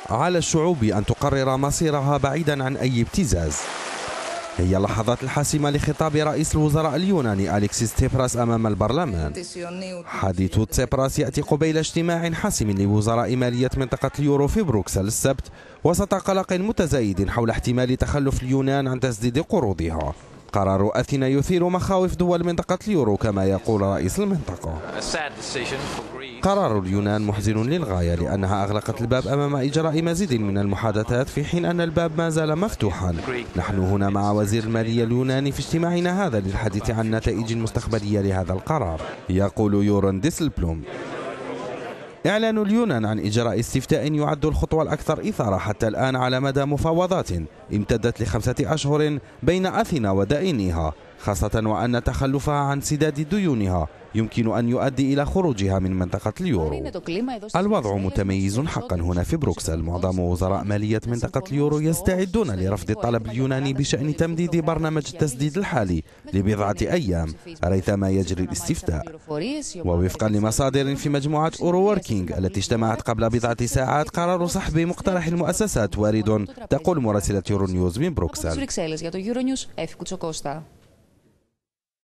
على الشعوب أن تقرر مصيرها بعيدا عن أي ابتزاز. هي اللحظات الحاسمة لخطاب رئيس الوزراء اليوناني أليكسيس تسيبراس أمام البرلمان. حديث تسيبراس يأتي قبيل اجتماع حاسم لوزراء مالية منطقة اليورو في بروكسل السبت، وسط قلق متزايد حول احتمال تخلف اليونان عن تسديد قروضها. قرار أثينا يثير مخاوف دول منطقة اليورو كما يقول رئيس المنطقة. قرار اليونان محزن للغاية لأنها أغلقت الباب أمام إجراء مزيد من المحادثات في حين أن الباب ما زال مفتوحا. نحن هنا مع وزير المالية اليوناني في اجتماعنا هذا للحديث عن النتائج المستقبلية لهذا القرار، يقول يورون ديسلبلوم. إعلان اليونان عن إجراء استفتاء يعد الخطوة الأكثر إثارة حتى الآن على مدى مفاوضات امتدت ل5 أشهر بين أثينا ودائنيها، خاصة وأن تخلفها عن سداد ديونها يمكن أن يؤدي إلى خروجها من منطقة اليورو. الوضع متميز حقا هنا في بروكسل. معظم وزراء مالية منطقة اليورو يستعدون لرفض الطلب اليوناني بشأن تمديد برنامج التسديد الحالي لبضعة أيام ريثما يجري الاستفتاء. ووفقا لمصادر في مجموعة أورو ووركينج التي اجتمعت قبل بضعة ساعات، قرار سحب مقترح المؤسسات وارد، تقول مراسلة يورو نيوز من بروكسل.